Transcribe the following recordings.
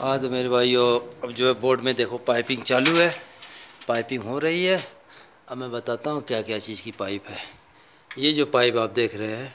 हाँ तो मेरे भाइयों, अब जो है बोर्ड में देखो पाइपिंग चालू है, पाइपिंग हो रही है। अब मैं बताता हूँ क्या क्या चीज़ की पाइप है। ये जो पाइप आप देख रहे हैं,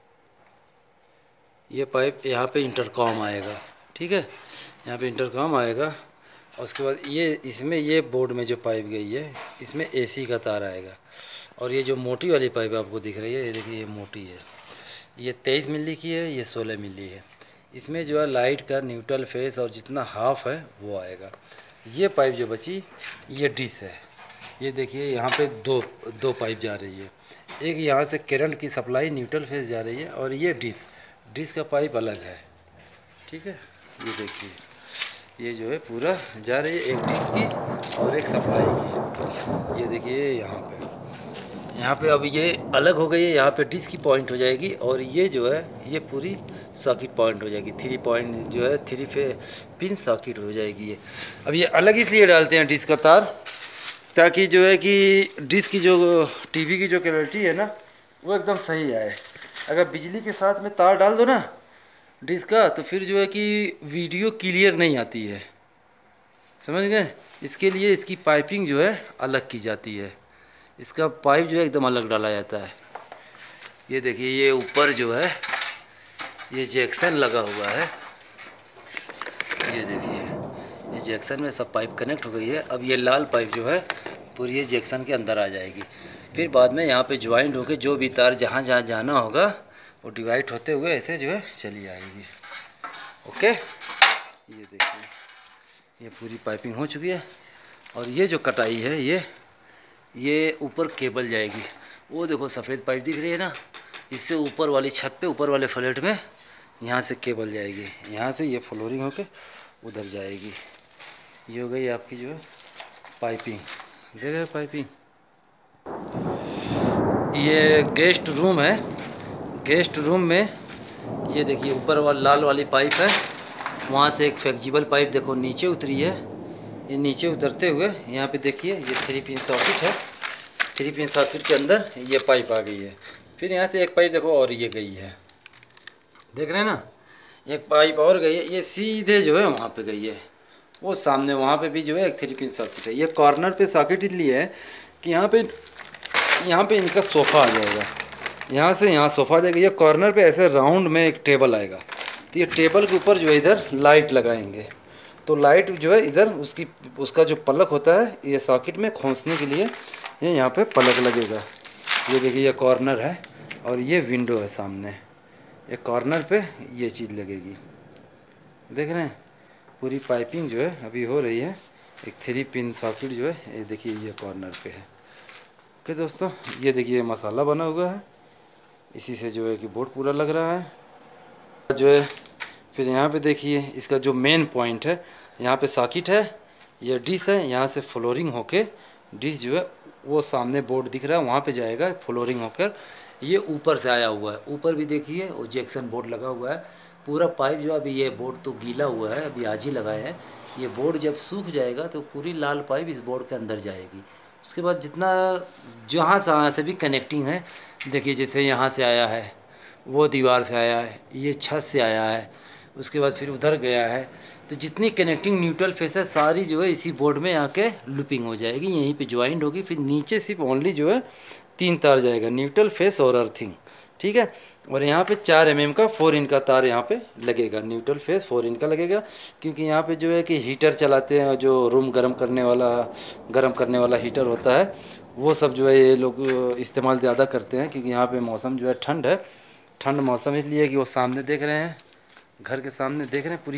ये पाइप यहाँ पे इंटरकॉम आएगा, ठीक है। यहाँ पे इंटरकॉम आएगा और उसके बाद ये इसमें ये बोर्ड में जो पाइप गई है, इसमें एसी का तार आएगा। और ये जो मोटी वाली पाइप आपको दिख रही है, ये देखिए, ये मोटी है, ये 23 मिली की है, ये 16 मिली है। इसमें जो है लाइट का न्यूट्रल फेस और जितना हाफ है वो आएगा। ये पाइप जो बची, ये डिश है। ये देखिए यहाँ पे दो दो पाइप जा रही है। एक यहाँ से करंट की सप्लाई न्यूट्रल फेस जा रही है और ये डिश डिश का पाइप अलग है, ठीक है। ये देखिए, ये जो है पूरा जा रही है, एक डिश की और एक सप्लाई की। ये देखिए यहाँ पे अब ये अलग हो गई है, यहाँ पे डिस्क की पॉइंट हो जाएगी और ये जो है ये पूरी सॉकेट पॉइंट हो जाएगी। 3 पॉइंट जो है 3 पे पिन सॉकेट हो जाएगी ये। अब ये अलग इसलिए डालते हैं डिस्क का तार, ताकि जो है कि डिस्क की जो टीवी की जो क्वालिटी है ना, वो एकदम सही आए। अगर बिजली के साथ में तार डाल दो ना डिस्क का, तो फिर जो है कि वीडियो क्लियर नहीं आती है, समझ गए। इसके लिए इसकी पाइपिंग जो है अलग की जाती है, इसका पाइप जो है एकदम अलग डाला जाता है। ये देखिए, ये ऊपर जो है ये जैक्सन लगा हुआ है। ये देखिए, ये जैक्सन में सब पाइप कनेक्ट हो गई है। अब ये लाल पाइप जो है पूरी ये जैक्सन के अंदर आ जाएगी। फिर बाद में यहाँ पे ज्वाइंट होकर जो भी तार जहाँ जहाँ जाना होगा वो डिवाइड होते हुए ऐसे जो है चली आएगी। ओके, ये देखिए, ये पूरी पाइपिंग हो चुकी है। और ये जो कटाई है, ये ऊपर केबल जाएगी। वो देखो सफ़ेद पाइप दिख रही है ना, इससे ऊपर वाली छत पे, ऊपर वाले फ्लैट में यहाँ से केबल जाएगी। यहाँ से ये फ्लोरिंग होके उधर जाएगी। ये हो गई आपकी जो है पाइपिंग। देख रहे हैं पाइपिंग। ये गेस्ट रूम है। गेस्ट रूम में ये देखिए ऊपर वाला लाल वाली पाइप है, वहाँ से एक फ्लेक्सिबल पाइप देखो नीचे उतरी है। ये नीचे उतरते हुए यहाँ पे देखिए, ये 3 पिन सॉकेट है। 3 पिन सॉकेट के अंदर ये पाइप आ गई है। फिर यहाँ से एक पाइप देखो और ये गई है, देख रहे हैं ना, एक पाइप और गई है। ये सीधे जो है वहाँ पे गई है, वो सामने वहाँ पे भी जो है एक 3 पिन सॉकेट है। ये कॉर्नर पे सॉकेट इसलिए है कि यहाँ पे इनका सोफ़ा आ जाएगा। यहाँ से यहाँ सोफ़ा आ जाएगा। ये कॉर्नर पे ऐसे राउंड में एक टेबल आएगा, तो ये टेबल के ऊपर जो है इधर लाइट लगाएंगे। तो लाइट जो है इधर उसका जो पलक होता है, ये सॉकेट में खोंसने के लिए ये यहाँ पे पलक लगेगा। ये देखिए, ये कॉर्नर है और ये विंडो है सामने। ये कॉर्नर पे ये चीज़ लगेगी, देख रहे हैं। पूरी पाइपिंग जो है अभी हो रही है। एक 3 पिन सॉकेट जो है ये देखिए, ये कॉर्नर पे है। ओके दोस्तों, ये देखिए मसाला बना हुआ है, इसी से जो है कि बोर्ड पूरा लग रहा है जो है। फिर यहाँ पे देखिए, इसका जो मेन पॉइंट है, यहाँ पे सॉकेट है, ये डिश है। यहाँ से फ्लोरिंग होके डिश जो है वो सामने बोर्ड दिख रहा है वहाँ पे जाएगा, फ्लोरिंग होकर ये ऊपर से आया हुआ है। ऊपर भी देखिए वो जैक्सन बोर्ड लगा हुआ है। पूरा पाइप जो अभी, ये बोर्ड तो गीला हुआ है, अभी आज ही लगाए हैं। ये बोर्ड जब सूख जाएगा तो पूरी लाल पाइप इस बोर्ड के अंदर जाएगी। उसके बाद जितना जहाँ से भी कनेक्टिंग है, देखिए जैसे यहाँ से आया है, वो दीवार से आया है, ये छत से आया है, उसके बाद फिर उधर गया है। तो जितनी कनेक्टिंग न्यूट्रल फेस है सारी जो है इसी बोर्ड में आके लूपिंग हो जाएगी, यहीं पे ज्वाइंट होगी। फिर नीचे सिर्फ ओनली जो है 3 तार जाएगा, न्यूट्रल फेस और अर्थिंग, ठीक है। और यहाँ पे 4 mm का 4 इन का तार यहाँ पे लगेगा, न्यूट्रल फेस 4 इन का लगेगा। क्योंकि यहाँ पे जो है कि हीटर चलाते हैं, जो रूम गर्म करने वाला हीटर होता है, वो सब जो है ये लोग इस्तेमाल ज़्यादा करते हैं। क्योंकि यहाँ पे मौसम जो है ठंड है, ठंड मौसम इसलिए कि वो सामने देख रहे हैं, घर के सामने देख रहे हैं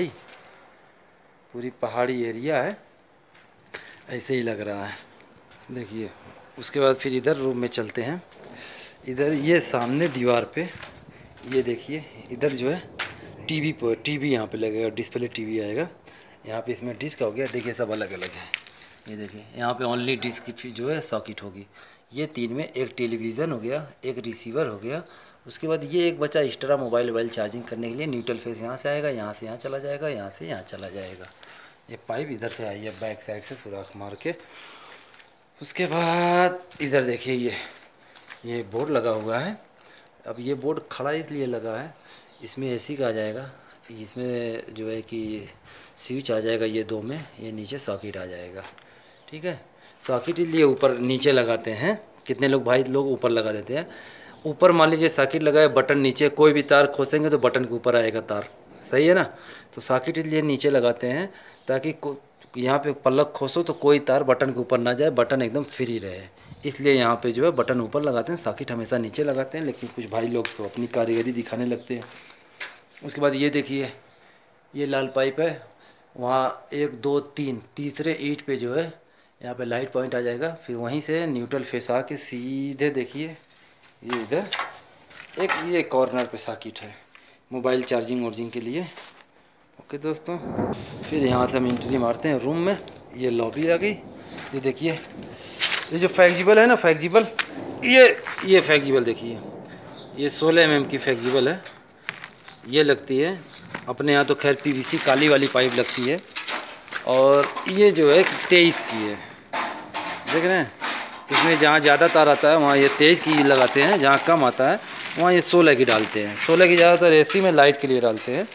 पूरी पहाड़ी एरिया है, ऐसे ही लग रहा है। देखिए, उसके बाद फिर इधर रूम में चलते हैं। इधर ये सामने दीवार पे ये देखिए, इधर जो है टीवी यहाँ पे लगेगा, डिस्प्ले टीवी आएगा यहाँ पे। इसमें डिस्क हो गया, देखिए सब अलग अलग है। ये देखिए यहाँ पे ओनली डिस्क की जो है सॉकेट होगी। ये 3 में एक टेलीविज़न हो गया, एक रिसीवर हो गया। उसके बाद ये एक बचा एक्स्ट्रा मोबाइल चार्जिंग करने के लिए। न्यूट्रल फेस यहाँ से आएगा, यहाँ से यहाँ चला जाएगा, यहाँ से यहाँ चला जाएगा। ये पाइप इधर से आई है बैक साइड से सुराख मार के। उसके बाद इधर देखिए, ये बोर्ड लगा हुआ है। अब ये बोर्ड खड़ा इसलिए लगा है, इसमें एसी का आ जाएगा, इसमें जो है कि स्विच आ जाएगा ये 2 में, ये नीचे सॉकेट आ जाएगा। ठीक है, सॉकेट इसलिए ऊपर नीचे लगाते हैं, कितने लोग भाई लोग ऊपर लगा देते हैं। ऊपर मान लीजिए सॉकेट लगाए, बटन नीचे, कोई भी तार खोसेंगे तो बटन के ऊपर आएगा तार, सही है ना। तो सॉकेट इसलिए नीचे लगाते हैं ताकि यहाँ पे पलक खोसो तो कोई तार बटन के ऊपर ना जाए, बटन एकदम फ्री रहे, इसलिए यहाँ पे जो है बटन ऊपर लगाते हैं, सॉकेट हमेशा नीचे लगाते हैं। लेकिन कुछ भाई लोग तो अपनी कारीगरी दिखाने लगते हैं। उसके बाद ये देखिए, ये लाल पाइप है, वहाँ 1 2 3 तीसरे ईंट पे जो है यहाँ पे लाइट पॉइंट आ जाएगा। फिर वहीं से न्यूट्रल फेस आके सीधे देखिए ये इधर एक ये कॉर्नर पे सॉकेट है मोबाइल चार्जिंग वार्जिंग के लिए। ओके दोस्तों, फिर यहाँ से हम एंट्री मारते हैं रूम में। ये लॉबी आ गई। ये देखिए, ये जो फ्लेक्सिबल है ना, फ्लेक्सिबल, ये फ्लेक्सिबल देखिए, ये 16 mm की फ्लेक्सिबल है, ये लगती है। अपने यहाँ तो खैर पीवीसी काली वाली पाइप लगती है, और ये जो है 23 की है, देख रहे हैं। इसमें जहाँ ज़्यादा तार आता है वहाँ ये 23 की लगाते हैं, जहाँ कम आता है वहाँ ये 16 की डालते हैं। 16 की ज़्यादातर एसी में लाइट के लिए डालते हैं।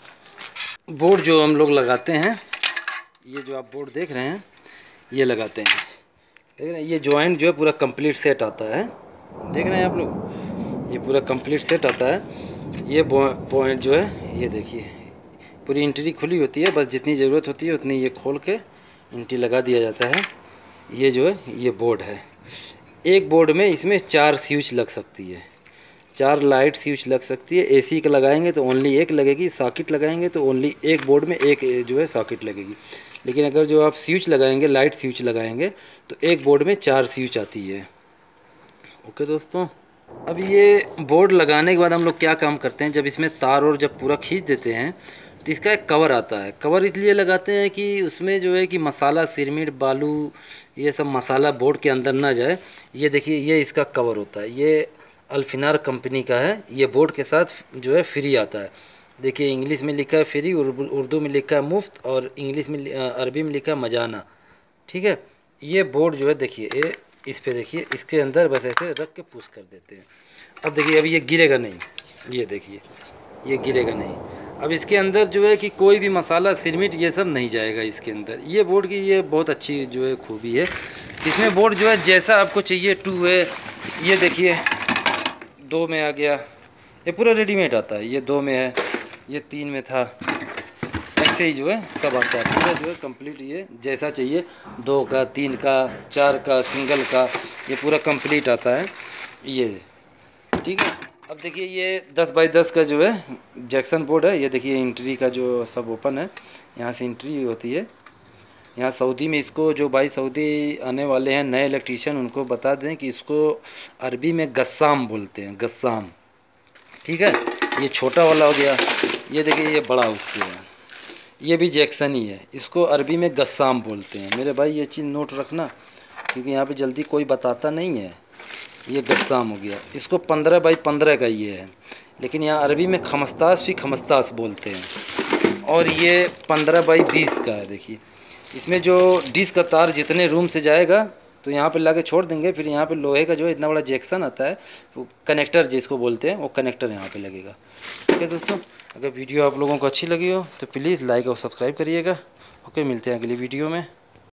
बोर्ड जो हम लोग लगाते हैं, ये जो आप बोर्ड देख रहे हैं ये लगाते हैं, देख रहे हैं। ये जॉइंट जो है पूरा कंप्लीट सेट आता है, देख रहे हैं आप लोग, ये पूरा कंप्लीट सेट आता है। ये पॉइंट जो है ये देखिए, पूरी एंट्री खुली होती है, बस जितनी ज़रूरत होती है उतनी ये खोल के एंट्री लगा दिया जाता है। ये जो है ये बोर्ड है। एक बोर्ड में इसमें 4 स्विच लग सकती है, 4 लाइट स्विच लग सकती है। एसी का लगाएंगे तो ओनली एक लगेगी, सॉकेट लगाएंगे तो ओनली एक बोर्ड में एक जो है सॉकेट लगेगी। लेकिन अगर जो आप स्विच लगाएंगे, लाइट स्विच लगाएंगे, तो एक बोर्ड में 4 स्विच आती है। ओके दोस्तों, अब ये बोर्ड लगाने के बाद हम लोग क्या काम करते हैं, जब इसमें तार और जब पूरा खींच देते हैं तो इसका एक कवर आता है। कवर इसलिए लगाते हैं कि उसमें जो है कि मसाला, सिरमिट, बालू, ये सब मसाला बोर्ड के अंदर ना जाए। ये देखिए, ये इसका कवर होता है, ये अल्फिनार कंपनी का है। ये बोर्ड के साथ जो है फ्री आता है। देखिए इंग्लिश में लिखा है फ्री, उर्दू में लिखा है मुफ्त, और इंग्लिश में अरबी में लिखा है मजाना। ठीक है, ये बोर्ड जो है देखिए, ये इस पे देखिए, इसके अंदर बस ऐसे रख के पुश कर देते हैं। अब देखिए, अभी ये गिरेगा नहीं, ये देखिए ये गिरेगा नहीं। अब इसके अंदर जो है कि कोई भी मसाला, सिरमिट, ये सब नहीं जाएगा इसके अंदर। ये बोर्ड की ये बहुत अच्छी जो है खूबी है। इसमें बोर्ड जो है जैसा आपको चाहिए, 2 है, ये देखिए 2 में आ गया, ये पूरा रेडीमेड आता है। ये 2 में है, ये 3 में था, ऐसे ही जो है सब आता है पूरा जो है कंप्लीट। ये जैसा चाहिए, 2 का, 3 का, 4 का, सिंगल का, ये पूरा कंप्लीट आता है ये। ठीक है, अब देखिए ये 10 बाई 10 का जो है जैक्सन बोर्ड है। ये देखिए एंट्री का जो सब ओपन है, यहाँ से एंट्री होती है। यहाँ सऊदी में इसको, जो भाई सऊदी आने वाले हैं नए इलेक्ट्रीशियन, उनको बता दें कि इसको अरबी में गस्साम बोलते हैं, गस्साम। ठीक है, ये छोटा वाला हो गया, ये देखिए ये बड़ा उससे है, ये भी जैक्सन ही है, इसको अरबी में गस्साम बोलते हैं। मेरे भाई ये चीज़ नोट रखना, क्योंकि यहाँ पे जल्दी कोई बताता नहीं है। ये गस्साम हो गया, इसको 15 बाई 15 का ये है, लेकिन यहाँ अरबी में खमस्तास भी खमस्तास बोलते हैं। और ये 15 बाई 20 का है। देखिए इसमें जो डिश का तार जितने रूम से जाएगा तो यहाँ पे ला के छोड़ देंगे, फिर यहाँ पे लोहे का जो है इतना बड़ा जैक्सन आता है, वो कनेक्टर जिसको बोलते हैं, वो कनेक्टर यहाँ पे लगेगा। ठीक है दोस्तों, अगर वीडियो आप लोगों को अच्छी लगी हो तो प्लीज़ लाइक और सब्सक्राइब करिएगा। ओके, मिलते हैं अगली वीडियो में।